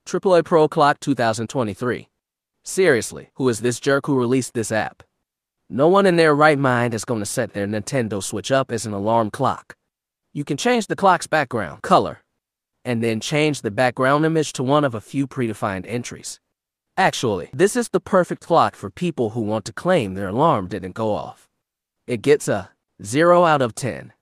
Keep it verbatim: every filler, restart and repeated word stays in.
triple A Pro Clock two thousand twenty-three. Seriously, who is this jerk who released this app? No one in their right mind is going to set their Nintendo Switch up as an alarm clock. You can change the clock's background color, and then change the background image to one of a few predefined entries. Actually, this is the perfect clock for people who want to claim their alarm didn't go off. It gets a zero out of ten.